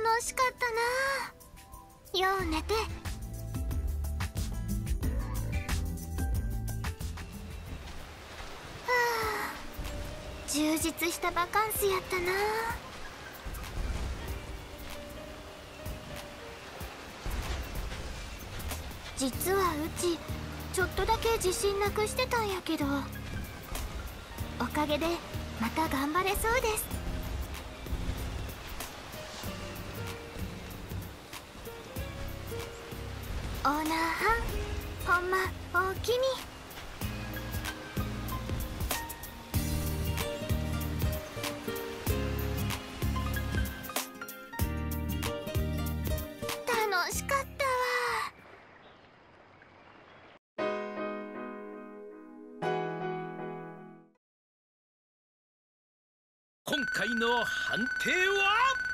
楽しかったな。よう寝て。充実したバカンスやったな。実はうちちょっとだけ自信なくしてたんやけど、おかげでまた頑張れそうです。オーナーはん、ほんまおおきに。楽しかったわ。 今回の判定は